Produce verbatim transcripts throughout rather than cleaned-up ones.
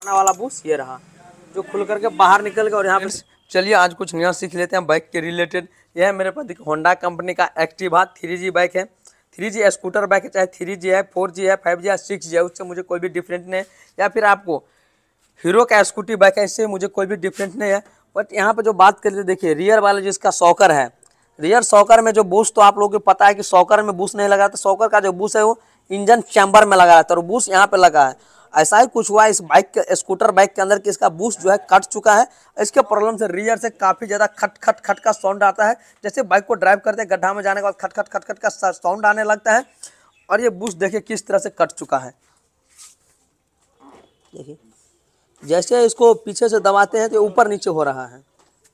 वाला बूस ये रहा जो खुल करके बाहर निकल गया। और यहाँ पे चलिए आज कुछ नया सीख लेते हैं बाइक के रिलेटेड। यह है मेरे पास देखिए होंडा कंपनी का एक्टिवा थ्री जी बाइक है। थ्री जी स्कूटर बाइक है, चाहे थ्री जी है, फोर जी है, फाइव जी है, सिक्स जी है, उससे मुझे कोई भी डिफरेंट नहीं है। या फिर आपको हीरो का स्कूटी बाइक है, इससे मुझे कोई भी डिफरेंट नहीं है। बट यहाँ पे जो बात करते देखिए रियर वाले जिसका शॉकर है, रियर शॉकर में जो बूस्ट, तो आप लोगों को पता है कि शॉकर में बूस्ट नहीं लगा, तो शॉकर का जो बूस्ट है वो इंजन चैम्बर में लगा रहता है और बूस्ट यहाँ पे लगा है। ऐसा ही कुछ हुआ इस बाइक के स्कूटर बाइक के अंदर कि इसका बूस्ट जो है कट चुका है। इसके प्रॉब्लम से रियर से काफ़ी ज़्यादा खट खट खट का साउंड आता है। जैसे बाइक को ड्राइव करते हैं गड्ढा में जाने के बाद खट खट खट खट का साउंड आने लगता है। और ये बूस्ट देखिए किस तरह से कट चुका है। देखिए जैसे इसको पीछे से दबाते हैं तो ऊपर नीचे हो रहा है।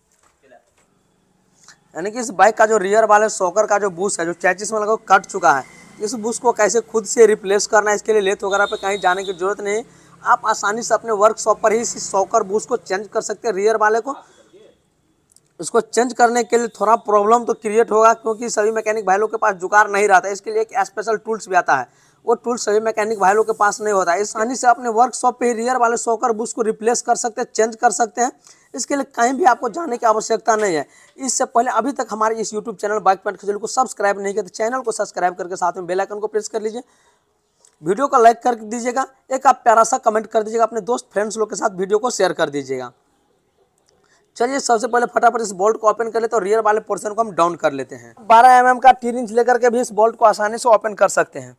यानी कि इस बाइक का जो रियर वाले शॉकर का जो बूस्ट है जो चैचिस में लगा कट चुका है। इस बूस्ट को कैसे खुद से रिप्लेस करना है, इसके लिए लेथ वगैरह पे कहीं जाने की जरूरत नहीं। आप आसानी से अपने वर्कशॉप पर ही इस शॉकर बूस्ट को चेंज कर सकते हैं रियर वाले को। इसको चेंज करने के लिए थोड़ा प्रॉब्लम तो क्रिएट होगा, क्योंकि सभी मैकेनिक भाई लोग के पास जुगाड़ नहीं रहता है। इसके लिए एक स्पेशल टूल्स भी आता है, वो टूल्स सभी मैकेनिक भाई लोग के पास नहीं होता है। आसानी से अपने वर्कशॉप पे ही रियर वाले शॉकर बूस्ट को रिप्लेस कर सकते हैं, चेंज कर सकते हैं। इसके लिए कहीं भी आपको जाने की आवश्यकता नहीं है। इससे पहले अभी तक हमारे इस यूट्यूब चैनल बाइक पॉइंट खजूल को सब्सक्राइब नहीं किया तो चैनल को सब्सक्राइब करके साथ में बेल आइकन को प्रेस कर लीजिए। वीडियो को लाइक कर दीजिएगा, एक आप प्यारा सा कमेंट कर दीजिएगा, अपने दोस्त फ्रेंड्स लोग के साथ वीडियो को शेयर कर दीजिएगा। चलिए सबसे पहले फटाफट इस बोल्ट को ओपन कर लेते हैं और रियर वाले पोर्शन को हम डाउन कर लेते हैं। बारह एम एम का टी रिंच लेकर के भी इस बोल्ट को आसानी से ओपन कर सकते हैं।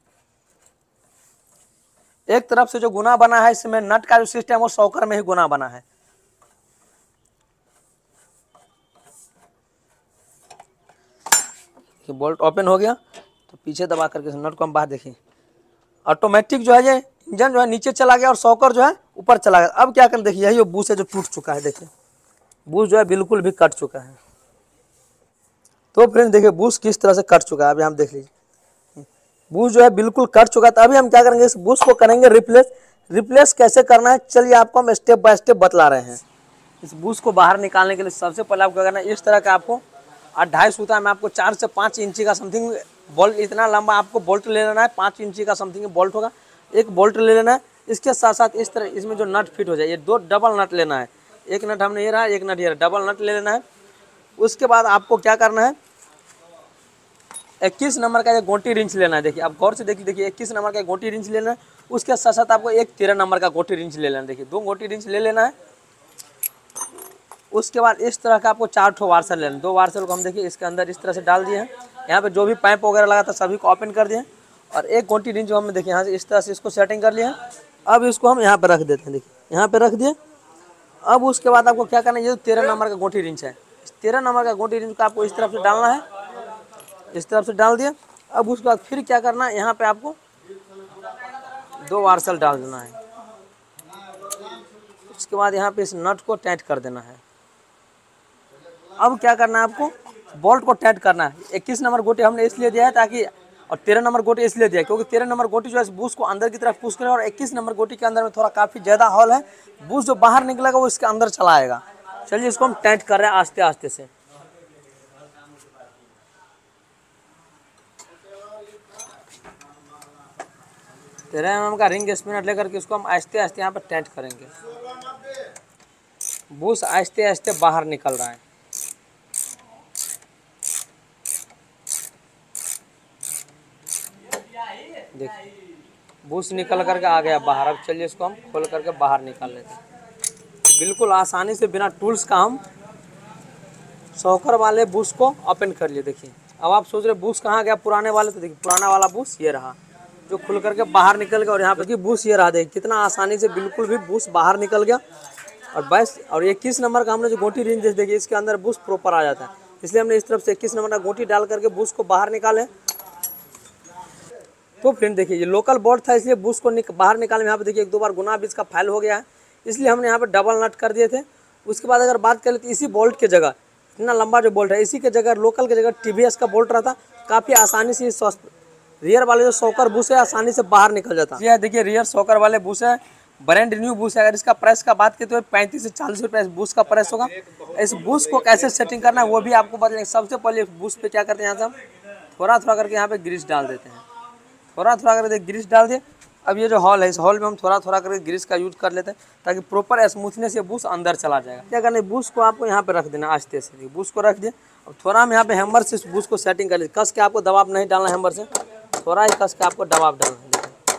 एक तरफ से जो गुना बना है इसमें नट का जो सिस्टम है वो शॉकर में ही गुना बना है। बोल्ट ओपन हो गया तो पीछे दबा करके नट को हम बाहर देखिए, ऑटोमेटिक जो है ये इंजन जो है नीचे चला गया और शॉकर जो है ऊपर चला गया। अब क्या करें, देखिए यही बूस्ट है जो टूट चुका है। देखिए बूस्ट जो है बिल्कुल भी कट चुका है। तो फ्रेंड्स देखिए बूस्ट किस तरह से कट चुका है, अभी हम देख लीजिए बूस्ट जो है बिल्कुल कट चुका है। तो अभी हम क्या करेंगे, इस बूस्ट को करेंगे रिप्लेस। रिप्लेस कैसे करना है चलिए आपको हम स्टेप बाय स्टेप बतला रहे हैं। इस बूस्ट को बाहर निकालने के लिए सबसे पहले आपको क्या करना है, इस तरह का आपको और ढाई सूता में आपको चार से पाँच इंची का समथिंग बोल्ट, इतना लंबा आपको बोल्ट ले लेना है। पाँच इंची का समथिंग बोल्ट होगा, एक बोल्ट ले लेना है। इसके साथ साथ इस तरह इसमें जो नट फिट हो जाए, ये दो डबल नट लेना है। एक नट हमने ये रहा, एक नट ये रहा, डबल नट ले लेना है। उसके बाद आपको क्या करना है, इक्कीस नंबर का ये गोटी रिंच लेना है। देखिए आप गौर से देखिए, देखिए इक्कीस नंबर का गोटी रिंच लेना है। उसके साथ साथ आपको एक तेरह नंबर का गोटी रिंच ले लेना है। देखिए दो गोटी रिंच ले लेना है। उसके बाद इस तरह का आपको चार ठो वार्सल लेना है। दो वार्सल को हम देखिए इसके अंदर इस तरह से डाल दिए हैं। यहाँ पे जो भी पाइप वगैरह लगा था सभी को ओपन कर दिए और एक गोटी रिंच जो हमने देखिए यहाँ से इस तरह से इसको सेटिंग कर लिया है। अब इसको हम यहाँ पे रख देते हैं। देखिए यहाँ पे रख दिए। अब उसके बाद आपको क्या करना है, ये तेरह नंबर का गोटी रिंच है, इस तेरह नंबर का गोटी रिंच को आपको इस तरफ से डालना है। इस तरफ से डाल दिया। अब उसके बाद फिर क्या करना है, यहाँ पे आपको दो वार्सल डाल देना है। उसके बाद यहाँ पे इस नट को टाइट कर देना है। अब क्या करना है, आपको बोल्ट को टाइट करना है। इक्कीस नंबर गोटी हमने इसलिए दिया है ताकि, और तेरह नंबर गोटी इसलिए दिया है क्योंकि तेरह नंबर गोटी जो है बूस्ट को अंदर की तरफ पुश करे और इक्कीस नंबर गोटी के अंदर में थोड़ा काफ़ी ज़्यादा हॉल है। बूस्ट जो बाहर निकलेगा वो इसके अंदर चला आएगा। चलिए इसको हम टाइट कर रहे हैं आस्ते आस्ते से। तेरह एम एम का रिंग स्पिनर लेकर के इसको हम आहिस्ते आहिस्ते यहाँ पर टाइट करेंगे। बूस्ट आहिस्ते आहिस्ते बाहर निकल रहा है। देखिए बूस्ट निकल करके आ गया बाहर। अब चलिए इसको हम खोल करके बाहर निकाल लेते हैं। बिल्कुल आसानी से बिना टूल्स का हम शॉकर वाले बूस्ट को ओपन कर लिए। देखिए अब आप सोच रहे बूस्ट कहाँ गया पुराने वाले, तो देखिए पुराना वाला बूस्ट ये रहा जो खुल करके बाहर निकल गया। और यहाँ पे बूस्ट ये रहा, देखिए कितना आसानी से बिल्कुल भी बूस्ट बाहर निकल गया। और बस और इक्कीस नंबर का हमने जो गोटी रिंच देखिए इसके अंदर बूस्ट प्रॉपर आ जाता है, इसलिए हमने इस तरफ से इक्कीस नंबर का गोटी डाल करके बूस्ट को बाहर निकाले। तो फ्रेंड देखिए ये लोकल बोल्ट था इसलिए बूस्ट को निक, बाहर निकालने में यहाँ पे देखिए एक दो बार गुना भी इसका फाइल हो गया है, इसलिए हमने यहाँ पे डबल नट कर दिए थे। उसके बाद अगर बात करें तो इसी बोल्ट के जगह, इतना लंबा जो बोल्ट है इसी के जगह लोकल के जगह टीवीएस का बोल्ट रहता, काफ़ी आसानी से रियर वाले जो शॉकर बूस्ट है आसानी से बाहर निकल जाता है। देखिए रियर शॉकर वाले बूस्ट है, ब्रांड न्यू बूस्ट है। अगर इसका प्राइस का बात करें तो पैंतीस से चालीस रुपये बूस्ट का प्राइस होगा। इस बूस्ट को कैसे सेटिंग करना है वो भी आपको बताएंगे। सबसे पहले बूस्ट पे क्या करते हैं, यहाँ से हम थोड़ा थोड़ा करके यहाँ पे ग्रीस डाल देते हैं। थोड़ा थोड़ा करके ग्रीस डाल दिए। अब ये जो हॉल है, इस हॉल में हम थोड़ा थोड़ा करके ग्रीस का यूज कर लेते हैं ताकि प्रॉपर स्मूथनेस ये बूस्ट अंदर चला जाएगा। क्या करना है, बूस्ट को आपको यहाँ पे रख देना आस्ते से, बूस्ट को रख दिए। अब थोड़ा हम यहाँ पे हैमर से इस बूस्ट को सेटिंग कर लीजिए। कस के आपको दबाव नहीं डालना है, हैमर से थोड़ा ही कस के आपको दबाव डालना है।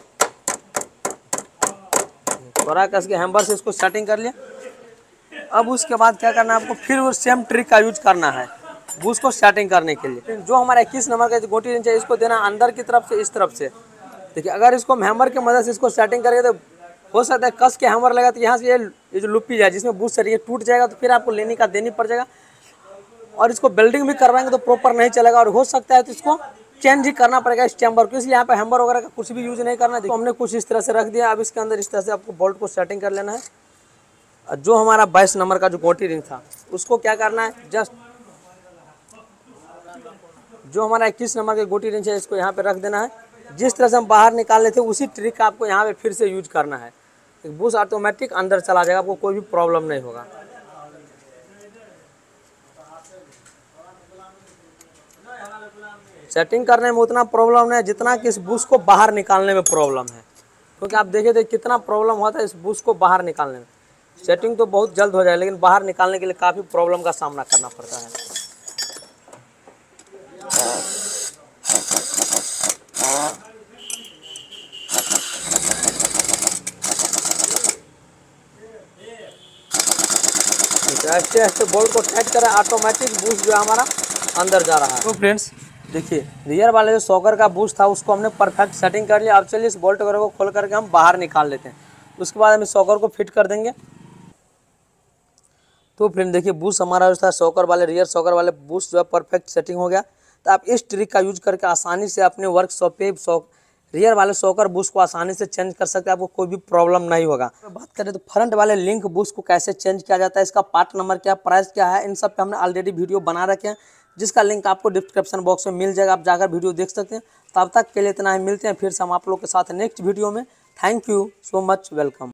थोड़ा कस के हैमर से इसको सेटिंग कर लिया। अब उसके बाद क्या करना है आपको, फिर वो सेम ट्रिक का यूज करना है बूस्ट को सेटिंग करने के लिए। जो हमारा इक्कीस नंबर का गोटी रेंज है, इसको देना अंदर की तरफ से, इस तरफ से। देखिए अगर इसको हैमर की मदद से इसको सेटिंग करेंगे तो हो सकता है कस के हैमर लगा तो यहाँ से ये ये जो लुप्पी है जिसमें बूस्ट है ये टूट जाएगा, तो फिर आपको लेने का देनी पड़ जाएगा। और इसको बेल्डिंग भी करवाएंगे तो प्रॉपर नहीं चलेगा, और हो सकता है तो इसको चेंज ही करना पड़ेगा इस चैम्बर को। इसलिए यहाँ पे हैमर वगैरह का कुछ भी यूज नहीं करना है। तो हमने कुछ इस तरह से रख दिया। अब इसके अंदर इस तरह से आपको बोल्ट को सेटिंग कर लेना है। जो हमारा बाईस नंबर का जो गोटी रिंग था उसको क्या करना है, जस्ट जो हमारा इक्कीस नंबर के गोटी रेंज है इसको यहाँ पे रख देना है। जिस तरह से हम बाहर निकाल लेते हैं उसी ट्रिक का आपको यहाँ पे फिर से यूज करना है। बूस्ट ऑटोमेटिक अंदर चला जाएगा, आपको कोई भी प्रॉब्लम नहीं होगा। सेटिंग करने में उतना प्रॉब्लम नहीं है जितना कि इस बूस्ट को बाहर निकालने में प्रॉब्लम है, क्योंकि आप देखे थे कितना प्रॉब्लम होता है इस बूस्ट को बाहर निकालने में। सेटिंग तो बहुत जल्द हो जाए, लेकिन बाहर निकालने के लिए काफ़ी प्रॉब्लम का सामना करना पड़ता है। ऐसे ऐसे बोल्ट को टाइट करें, ऑटोमेटिक बूस्ट जो है हमारा अंदर जा रहा है। तो फ्रेंड्स देखिए, रियर वाले जो शॉकर का बूस्ट था उसको हमने परफेक्ट सेटिंग कर लिया। अब चलिए इस बोल्ट वगैरह को खोल करके हम बाहर निकाल लेते हैं। उसके बाद हम इस शॉकर को फिट कर देंगे। तो फ्रेंड देखिए, बूस्ट हमारा जो था शॉकर वाले, रियर शॉकर वाले बूस्ट जो है परफेक्ट सेटिंग हो गया। तो आप इस ट्रिक का यूज करके आसानी से अपने वर्कशॉप पे शॉक रियर वाले शॉकर बूस्ट को आसानी से चेंज कर सकते हैं, आपको कोई भी प्रॉब्लम नहीं होगा। बात करें तो फ्रंट वाले लिंक बूस्ट को कैसे चेंज किया जाता है, इसका पार्ट नंबर क्या, प्राइस क्या है, इन सब पे हमने ऑलरेडी वीडियो बना रखे हैं, जिसका लिंक आपको डिस्क्रिप्शन बॉक्स में मिल जाएगा, आप जाकर वीडियो देख सकते हैं। तब तक के लिए इतना ही, मिलते हैं फिर से हम आप लोग के साथ नेक्स्ट वीडियो में। Thank you so much, welcome.